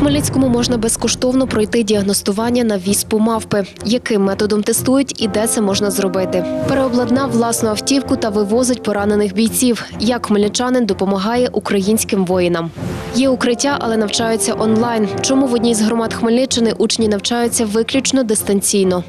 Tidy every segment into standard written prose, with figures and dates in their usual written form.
Хмельницькому можна безкоштовно пройти діагностування на віспу мавпи. Яким методом тестують і де це можна зробити? Переобладнав власну автівку та вивозить поранених бійців. Як хмельничанин допомагає українським воїнам. Є укриття, але навчаються онлайн. Чому в одній з громад Хмельниччини учні навчаються виключно дистанційно?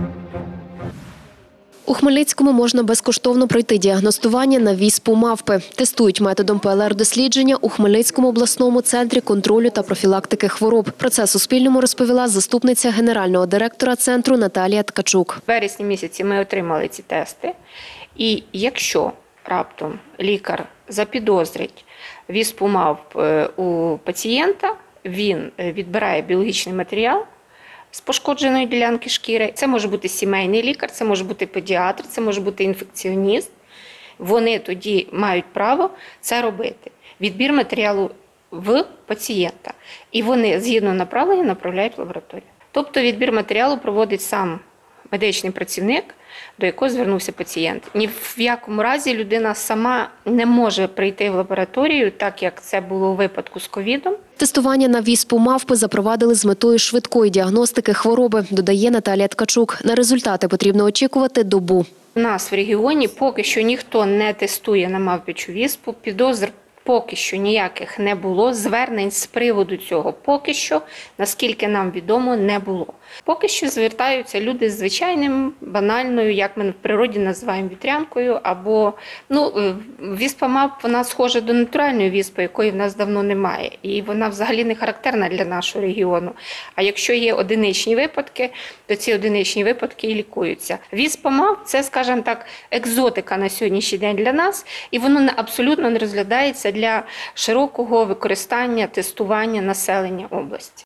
У Хмельницькому можна безкоштовно пройти діагностування на віспу мавпи. Тестують методом ПЛР-дослідження у Хмельницькому обласному центрі контролю та профілактики хвороб. Про це Суспільному розповіла заступниця генерального директора центру Наталія Ткачук. В вересні місяці ми отримали ці тести. І якщо раптом лікар запідозрить віспу мавп у пацієнта, він відбирає біологічний матеріал з пошкодженої ділянки шкіри. Це може бути сімейний лікар, це може бути педіатр, це може бути інфекціоніст. Вони тоді мають право це робити. Відбір матеріалу в пацієнта. І вони згідно направлення направляють в лабораторію. Тобто відбір матеріалу проводить сам медичний працівник, до якого звернувся пацієнт. Ні в якому разі людина сама не може прийти в лабораторію, так як це було у випадку з ковідом. Тестування на віспу мавпи запровадили з метою швидкої діагностики хвороби, додає Наталія Ткачук. На результати потрібно очікувати добу. У нас в регіоні поки що ніхто не тестує на мавпячу віспу, підозр поки що ніяких не було, звернень з приводу цього поки що, наскільки нам відомо, не було. Поки що звертаються люди з звичайним, банальною, як ми в природі називаємо вітрянкою, або, віспа мавп, вона схожа до натуральної віспи, якої в нас давно немає. І вона взагалі не характерна для нашого регіону. А якщо є одиничні випадки, то ці одиничні випадки і лікуються. Віспа мавп – це, скажімо так, екзотика на сьогоднішній день для нас, і воно абсолютно не розглядається для широкого використання, тестування населення області.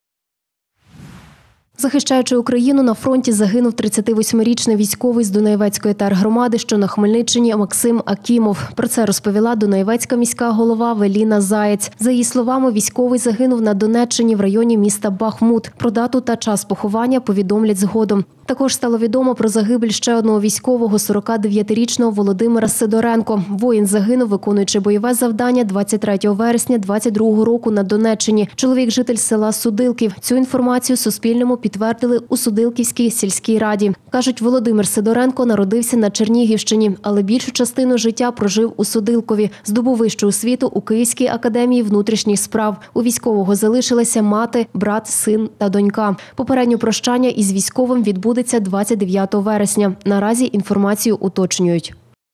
Захищаючи Україну, на фронті загинув 38-річний військовий з Дунаєвецької тергромади, що на Хмельниччині, Максим Акімов. Про це розповіла Дунаєвецька міська голова Веліна Заєць. За її словами, військовий загинув на Донеччині в районі міста Бахмут. Про дату та час поховання повідомлять згодом. Також стало відомо про загибель ще одного військового, 49-річного Володимира Сидоренко. Воїн загинув, виконуючи бойове завдання 23 вересня 2022 року на Донеччині. Чоловік – житель села Судилків. Цю інформацію Суспільному підтвердили у Судилківській сільській раді. Кажуть, Володимир Сидоренко народився на Чернігівщині, але більшу частину життя прожив у Судилкові. Здобув вищу освіту у Київській академії внутрішніх справ. У військового залишилися мати, брат, син та донька. Попереднє прощання із військовим відбудеться 29 вересня. Наразі інформацію уточнюють.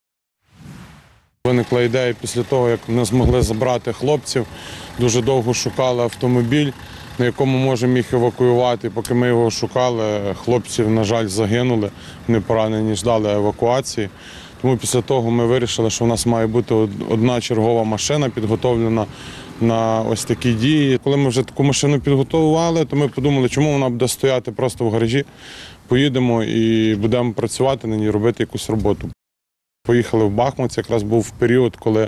Виникла ідея після того, як не змогли забрати хлопців. Дуже довго шукали автомобіль, на якому можемо їх евакуювати. Поки ми його шукали, хлопців, на жаль, загинули. Вони поранені, ждали евакуації. Тому після того ми вирішили, що в нас має бути одна чергова машина підготовлена на ось такі дії. Коли ми вже таку машину підготували, то ми подумали, чому вона буде стояти просто в гаражі. Поїдемо і будемо працювати на ній, робити якусь роботу. Поїхали в Бахмут, це якраз був період, коли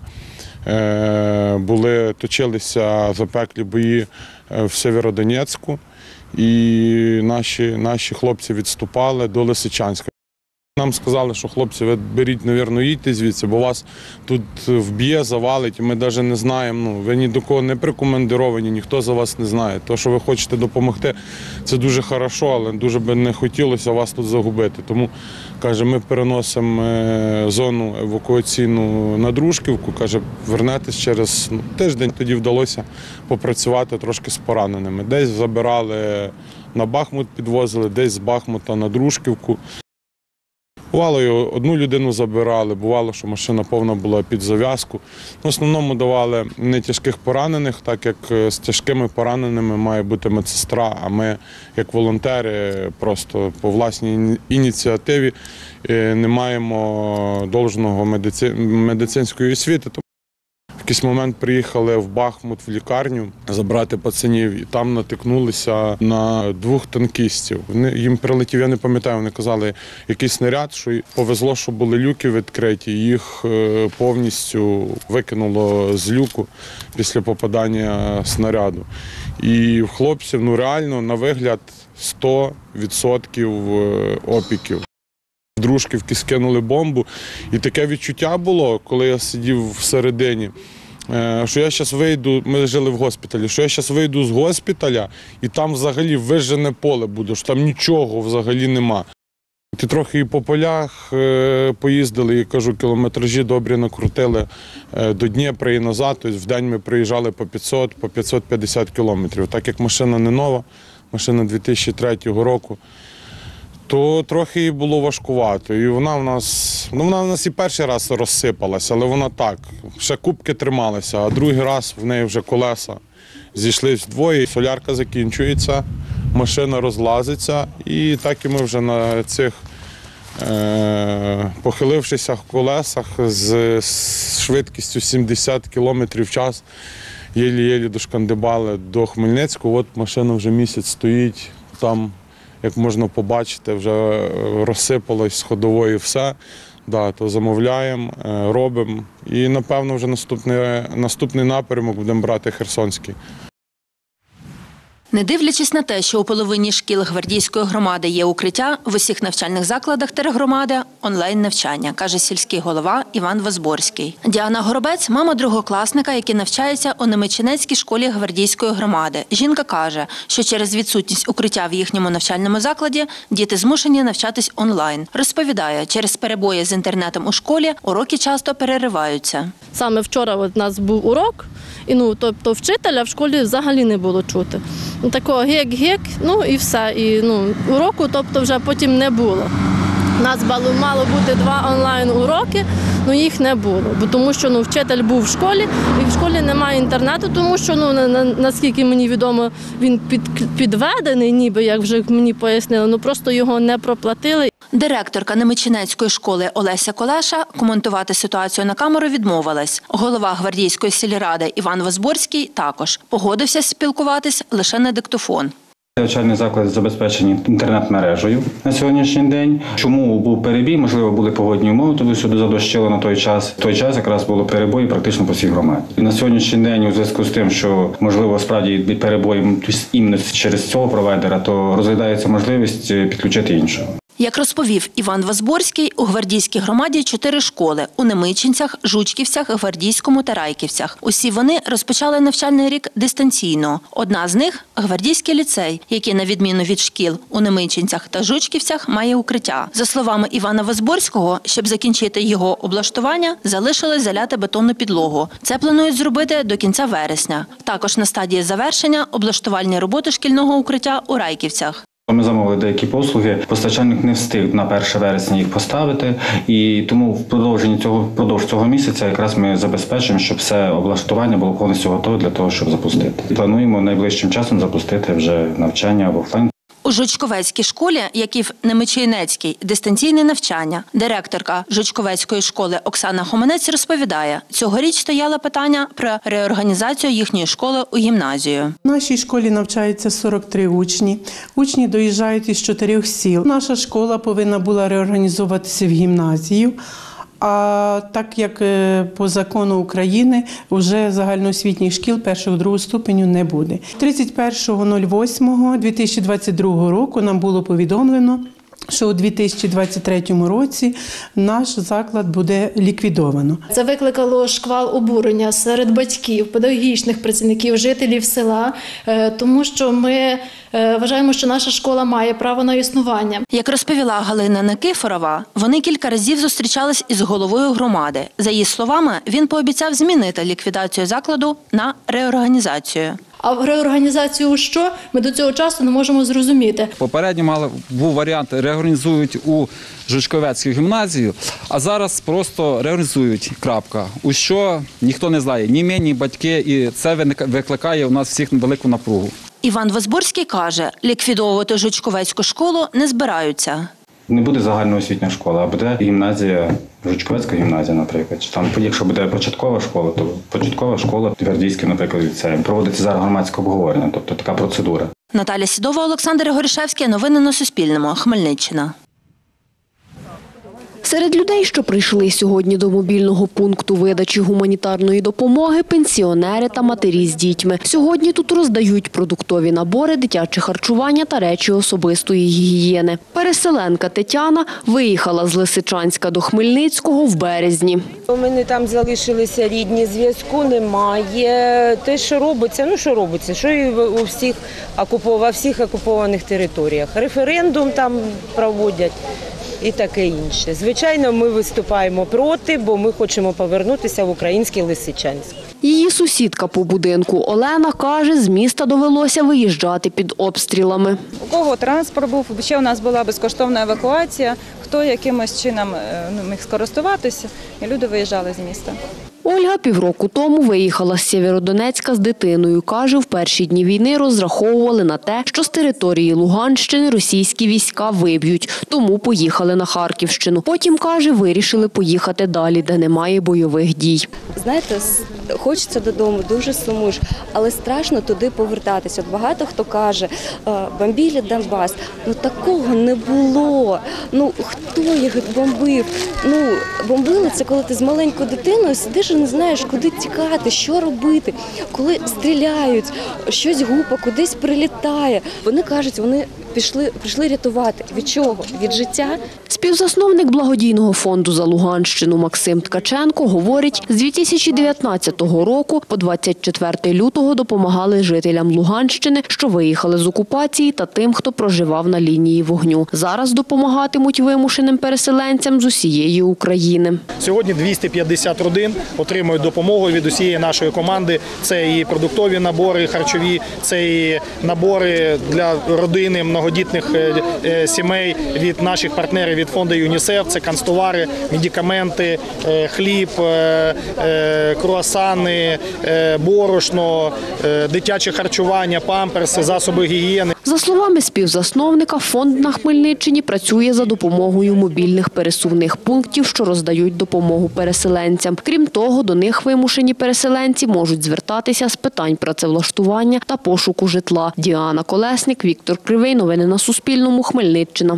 точилися запеклі бої в Сєвєродонецьку, і наші хлопці відступали до Лисичанська. Нам сказали, що хлопці, ви беріть, мабуть, їдьте звідси, бо вас тут вб'є, завалить, і ми навіть не знаємо, ви ні до кого не прикомандировані, ніхто за вас не знає. То, що ви хочете допомогти, це дуже добре, але дуже би не хотілося вас тут загубити. Тому, каже, ми переносимо зону евакуаційну на Дружківку, каже, вернетесь через тиждень. Тоді вдалося попрацювати трошки з пораненими. Десь забирали на Бахмут, підвозили, десь з Бахмута на Дружківку. Бувало, одну людину забирали, бувало, що машина повна була під зав'язку. В основному давали не тяжких поранених, так як з тяжкими пораненими має бути медсестра, а ми, як волонтери, просто по власній ініціативі не маємо должного медицинської освіти. В якийсь момент приїхали в Бахмут в лікарню забрати пацанів, і там натикнулися на двох танкістів. Їм прилетів, я не пам'ятаю, вони казали, якийсь снаряд, що повезло, що були люки відкриті, їх повністю викинуло з люку після попадання снаряду. І в хлопців, реально, на вигляд, 100% опіків. Дружківки скинули бомбу, і таке відчуття було, коли я сидів всередині, що я зараз вийду, ми жили в госпіталі, що я зараз вийду з госпіталя і там взагалі вижжене поле буде, що там нічого взагалі нема. Ти трохи і по полях поїздили, і кажу, кілометражі добрі накрутили до Дніпра і назад. Тобто в день ми приїжджали по 500, по 550 кілометрів. Так як машина не нова, машина 2003 року, то трохи їй було важкувато. І вона в нас і перший раз розсипалася, але вона так, ще кубки трималися, а другий раз в неї вже колеса зійшлись вдвоє, солярка закінчується, машина розлазиться, і так і ми вже на цих похилившися колесах з швидкістю 70 км в час єлі-єлі дошкандибали до Хмельницького. От машина вже місяць стоїть там, як можна побачити, вже розсипалось з ходової все. Да, то замовляємо, робимо. І, напевно, вже наступний напрямок будемо брати Херсонський. Не дивлячись на те, що у половині шкіл Гвардійської громади є укриття, в усіх навчальних закладах тергромади – онлайн-навчання, каже сільський голова Іван Возборський. Діана Горобець – мама другокласника, який навчається у Немичинецькій школі Гвардійської громади. Жінка каже, що через відсутність укриття в їхньому навчальному закладі діти змушені навчатись онлайн. Розповідає, через перебої з інтернетом у школі уроки часто перериваються. Саме вчора у нас був урок, і тобто вчителя в школі взагалі не було чути. Такого гік-гік, і все. І уроку вже потім не було. У нас мало бути 2 онлайн-уроки, їх не було. Тому що вчитель був в школі, і в школі немає інтернету, тому що, наскільки мені відомо, він підведений, ніби, як вже мені пояснили, просто його не проплатили. Директорка Немичинецької школи Олеся Колеша коментувати ситуацію на камеру відмовилась. Голова Гвардійської сільради Іван Возборський також погодився спілкуватись лише на диктофон. Навчальні заклади забезпечені інтернет-мережею на сьогоднішній день. Чому був перебій? Можливо, були погодні умови, тому сюди задощило на той час. В той час якраз було перебої практично по всій громаді. І на сьогоднішній день у зв'язку з тим, що, можливо, справді перебої іменно через цього провайдера, то розглядається можливість підключити іншого. Як розповів Іван Возборський, у Гвардійській громаді 4 школи – у Немичинцях, Жучківцях, Гвардійському та Райківцях. Усі вони розпочали навчальний рік дистанційно. Одна з них – Гвардійський ліцей, який, на відміну від шкіл у Немичинцях та Жучківцях, має укриття. За словами Івана Возборського, щоб закінчити його облаштування, залишилось заляти бетонну підлогу. Це планують зробити до кінця вересня. Також на стадії завершення – облаштувальні роботи шкільного укриття у Райківцях. Ми замовили деякі послуги, постачальник не встиг на 1 вересня їх поставити, і тому впродовж цього місяця якраз ми забезпечимо, щоб все облаштування було повністю готове для того, щоб запустити. Плануємо найближчим часом запустити вже навчання в офлайн. У Жучковецькій школі, як і в Немичинецькій, дистанційне навчання. Директорка Жучковецької школи Оксана Хоманець розповідає, цьогоріч стояло питання про реорганізацію їхньої школи у гімназію. В нашій школі навчається 43 учні. Учні доїжджають із 4 сіл. Наша школа повинна була реорганізовуватися в гімназію. А так як по закону України вже загальноосвітніх шкіл 1-2 ступеню не буде. 31.08.2022 року нам було повідомлено, що у 2023 році наш заклад буде ліквідовано. Це викликало шквал обурення серед батьків, педагогічних працівників, жителів села, тому що ми вважаємо, що наша школа має право на існування. Як розповіла Галина Никифорова, вони кілька разів зустрічались із головою громади. За її словами, він пообіцяв змінити ліквідацію закладу на реорганізацію. А в реорганізацію що? Ми до цього часу не можемо зрозуміти. Попередньо був варіант реорганізують у Жучковецьку гімназію, а зараз просто реорганізують, крапка. У що ніхто не знає, ні ми, ні батьки, і це викликає у нас всіх велику напругу. Іван Возборський каже, ліквідовувати Жучковецьку школу не збираються. Не буде загальноосвітня школа, а буде гімназія, Жучковецька гімназія, наприклад. Там, якщо буде початкова школа, то початкова школа, Гвардійський, наприклад, ліцеєм. Проводиться зараз громадське обговорення, тобто така процедура. Наталя Сідова, Олександр Горішевський. Новини на Суспільному. Хмельниччина. Серед людей, що прийшли сьогодні до мобільного пункту видачі гуманітарної допомоги, пенсіонери та матері з дітьми. Сьогодні тут роздають продуктові набори, дитяче харчування та речі особистої гігієни. Переселенка Тетяна виїхала з Лисичанська до Хмельницького в березні. У мене там залишилися рідні, зв'язку немає. Те, що робиться, що і у всіх окупованих територіях. Референдум там проводять і таке інше. Звичайно, ми виступаємо проти, бо ми хочемо повернутися в український Лисичанськ. Її сусідка по будинку Олена каже, з міста довелося виїжджати під обстрілами. У кого транспорт був, ще у нас була безкоштовна евакуація, хто якимось чином міг скористуватися, і люди виїжджали з міста. Ольга півроку тому виїхала з Сєвєродонецька з дитиною. Каже, в перші дні війни розраховували на те, що з території Луганщини російські війська виб'ють, тому поїхали на Харківщину. Потім, каже, вирішили поїхати далі, де немає бойових дій. Знаєте, хочеться додому, дуже сумуєш, але страшно туди повертатися. От багато хто каже, бомбили Донбас. Такого не було. Хто їх бомбив? Бомбили це, коли ти з маленькою дитиною сидиш і не знаєш, куди тікати, що робити. Коли стріляють, щось гупа, кудись прилітає. Вони кажуть, вони прийшли рятувати. Від чого? Від життя? Співзасновник благодійного фонду «За Луганщину» Максим Ткаченко говорить, з 2019 року по 24 лютого допомагали жителям Луганщини, що виїхали з окупації, та тим, хто проживав на лінії вогню. Зараз допомагатимуть вимушеним переселенцям з усієї України. Сьогодні 250 родин отримують допомогу від усієї нашої команди. Це і продуктові набори харчові, це і набори для родини многодітних сімей від наших партнерів від фонду ЮНІСЕФ. Це канцтовари, медикаменти, хліб, круасани, борошно, дитяче харчування, памперси, засоби гігієни. За словами співзасновника, фонд на Хмельниччині працює за допомогою мобільних пересувних пунктів, що роздають допомогу переселенцям. Крім того, до них вимушені переселенці можуть звертатися з питань працевлаштування та пошуку житла. Діана Колесник, Віктор Кривий. Новини на Суспільному. Хмельниччина.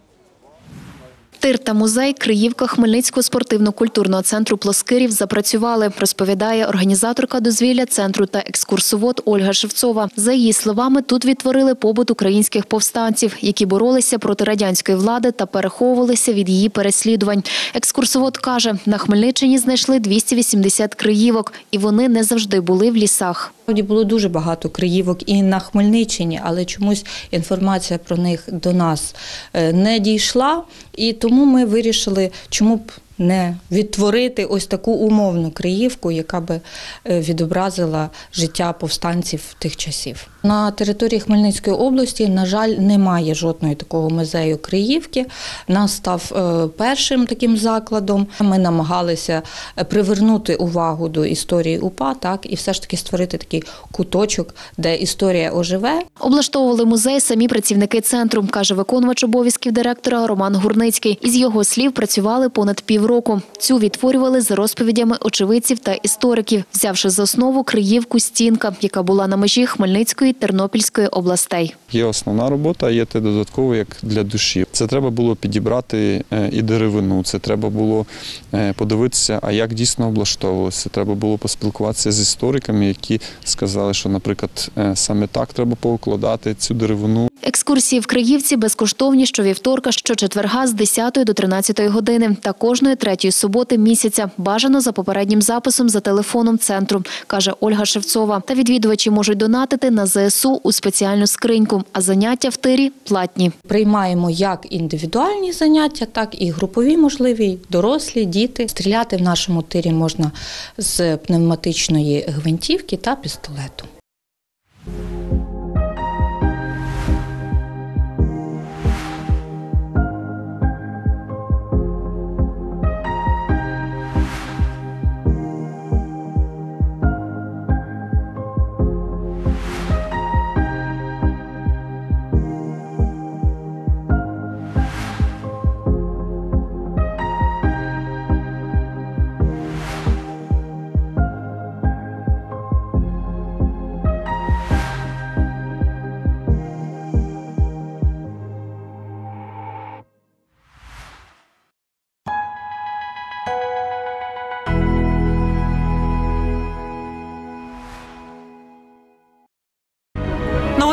Тир та музей Криївка Хмельницького спортивно-культурного центру «Плоскирів» запрацювали, розповідає організаторка дозвілля центру та екскурсовод Ольга Шевцова. За її словами, тут відтворили побут українських повстанців, які боролися проти радянської влади та переховувалися від її переслідувань. Екскурсовод каже, на Хмельниччині знайшли 280 криївок, і вони не завжди були в лісах. Було дуже багато криївок і на Хмельниччині, але чомусь інформація про них до нас не дійшла. І тому ми вирішили, чому б не відтворити ось таку умовну криївку, яка би відобразила життя повстанців тих часів. На території Хмельницької області, на жаль, немає жодного такого музею Криївки. Нас став першим таким закладом. Ми намагалися привернути увагу до історії УПА, і все ж таки створити такий куточок, де історія оживе. Облаштовували музей самі працівники центру, каже виконувач обов'язків директора Роман Гурницький. Із його слів, працювали понад півроку. Цю відтворювали за розповідями очевидців та істориків, взявши за основу Криївку «Стінка», яка була на межі Хмельницької та Тернопільської областей. Є основна робота, а є те додатково, як для душі. Це треба було підібрати і деревину, це треба було подивитися, а як дійсно облаштовувалося. Треба було поспілкуватися з істориками, які сказали, що, наприклад, саме так треба поукладати цю деревину. Екскурсії в Криївці безкоштовні щовівторка, щочетверга з 10 до 13 години та кожної третьої суботи місяця. Бажано за попереднім записом за телефоном центру, каже Ольга Шевцова. Та відвідувачі можуть донатити на ЗСУ у спеціальну скриньку, а заняття в тирі платні. Приймаємо як індивідуальні заняття, так і групові можливі, дорослі, діти. Стріляти в нашому тирі можна з пневматичної гвинтівки та пістолету.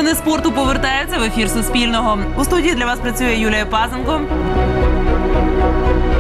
Новини спорту повертаються в ефір Суспільного. У студії для вас працює Юлія Пазенко.